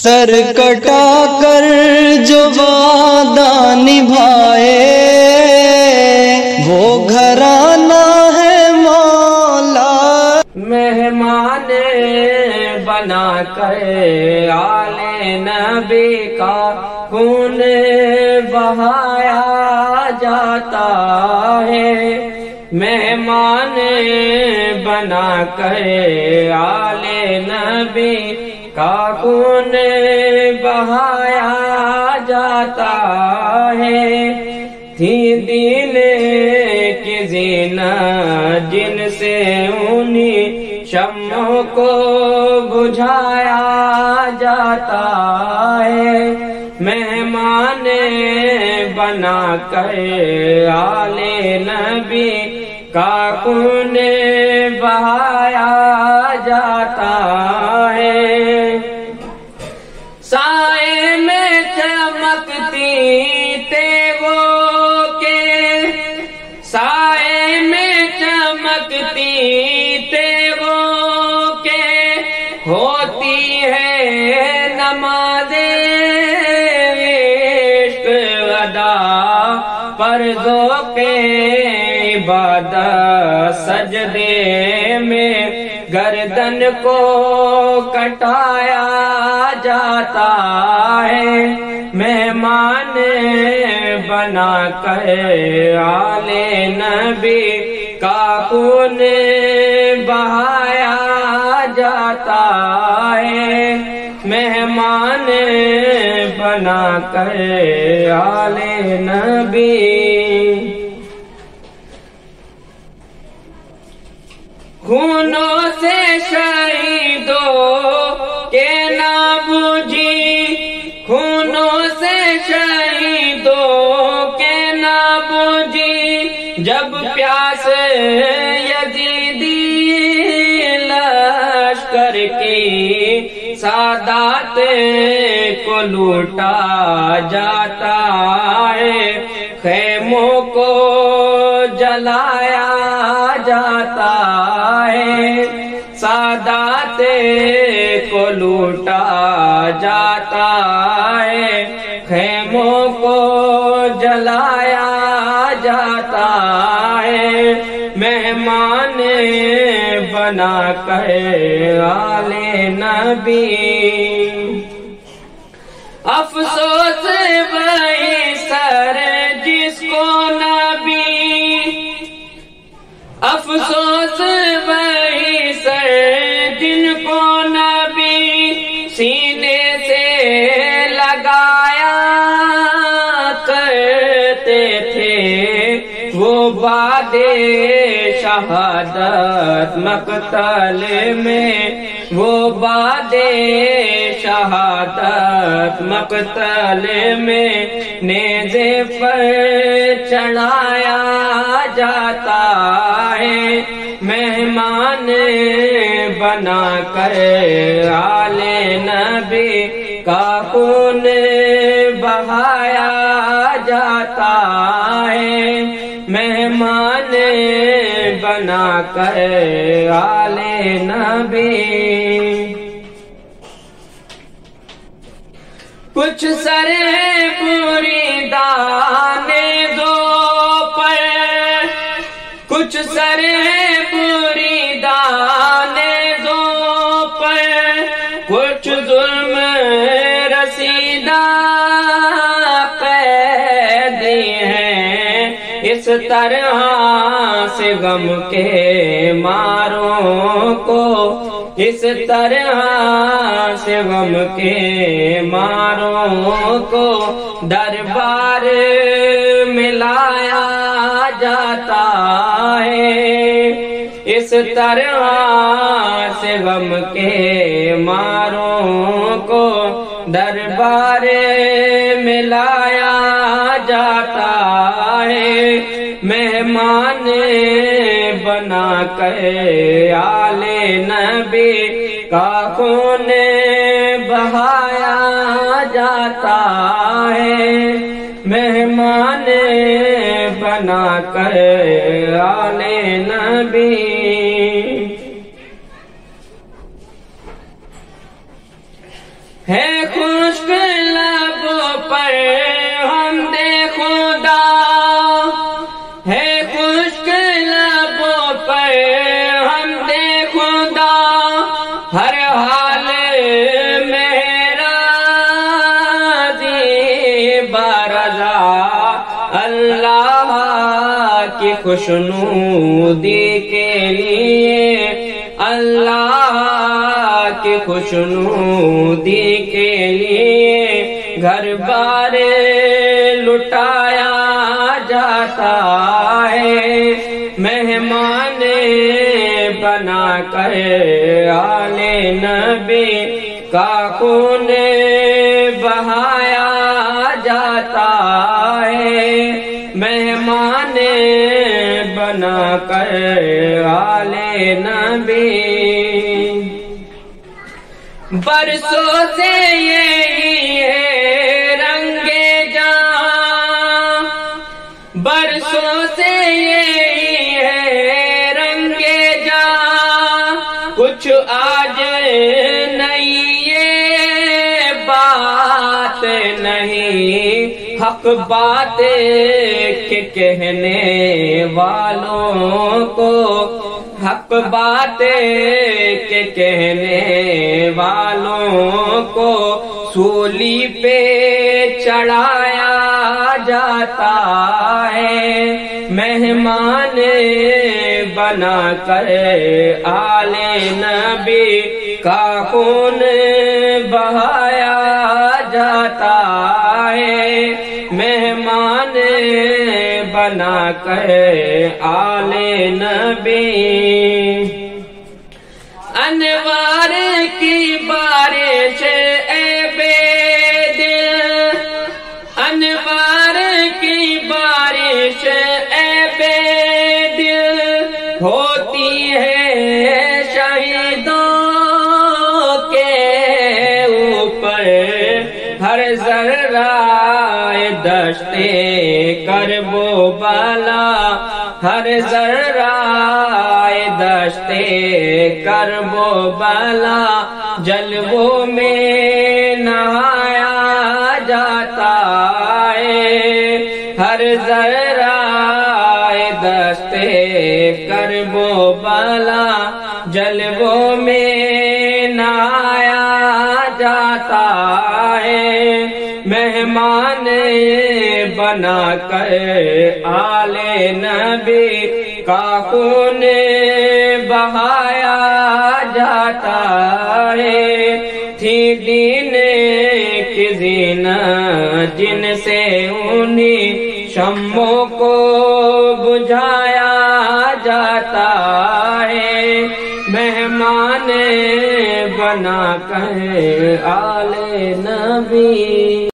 سر کٹا کر جو وعدہ نبھائے وہ گھرانہ ہے مولا، مہمان بنا کر آل نبی کا خون بہایا جاتا ہے، مہمان بنا کر آل نبی کا خون بہایا جاتا ہے، تھی دین کی زینت جن سے انہیں شمعوں کو بجھایا جاتا ہے، مہمان بنا کر آل نبی کا خون بہایا جاتا ہے، سائے میں چمکتی تیغوں کے، سائے میں چمکتی تیغوں کے ہوتی ہے نماز عشق ادا، پردوں کے عبادت سجدے میں گردن کو کٹایا جاتا ہے، مہمان بنا کر آل نبی کا خون بہایا جاتا ہے، مہمان بنا کر آل نبی خونوں سے شہیدوں کے نہ بجھی، خونوں سے شہیدوں کے نہ بجھی، جب پیاس یزیدی لشکر کی سادات کو لوٹا جاتا ہے، خیموں کو جلایا جاتا ہے، سادات کو لوٹا جاتا ہے، خیموں کو جلایا جاتا ہے، مہمان بنا کر آل نبی افسوس وہی سر جس کو نبی، افسوس وہی سر جن کو نبی سینے سے لگایا کرتے تھے، وہ بعد شہادت مقتل میں، وہ بعد شہادت مقتل میں نیزے پر چڑھایا جاتا ہے، مہمان بنا کر آل نبی کا خون بہایا جاتا ہے، مہمان بنا کر آل نبی کچھ سر مریدان دو پر، کچھ سر مریدان دو پر، کچھ ظلم رسیدہ قیدی ہیں، اس طرح سے غم کے ماروں کو، اس طرح سے غم کے ماروں کو دربار میں لایا جاتا ہے، اس طرح سے غم کے ماروں کو دربار میں لایا جاتا ہے، مہمان بنا کر آل نبی کا خون بہایا جاتا ہے، مہمان بنا کر آل نبی ہے خشک لبوں پر حمد خدا، ہے خشک لبوں پر حمد خدا، ہر حال میرا برضا اللہ کی خوشنودی کے لیے، اللہ کی خوشنودی کے لیے گھر بار لٹایا جاتا ہے، مہمان بنا کر آل نبی کا خون بہایا جاتا ہے، مہمان بنا کر آل نبی۔ برسوں سے یہی ہے رنگ جاں، برسوں سے یہی ہے رنگ جاں، کچھ آج نئی یہ بات نہیں، حق بات کے کہنے والوں کو، حق بات کے کہنے والوں کو سولی پہ چڑھایا جاتا ہے، مہمان بنا کر آل نبی کا خون بہایا جاتا ہے، مہمان بنا کر آل نبی۔ انوار کی بارش اے بے دل، انوار کی بارش اے بے دل، ہوتی ہے شہیدوں کے اوپر، ہر ذرہ دشت کرب و بلا، ہر ذرہ دشت کرب و بلا جلووں میں نہایا جاتا ہے، ہر ذرہ دشت کرب و بلا جلووں میں نہایا جاتا ہے، مہمان بنا کر آل نبی کا خون بہایا جاتا ہے، تھی دین کی زینت جن سے انہیں شمعوں کو بجھایا جاتا ہے، مہمان بنا کر آل نبی۔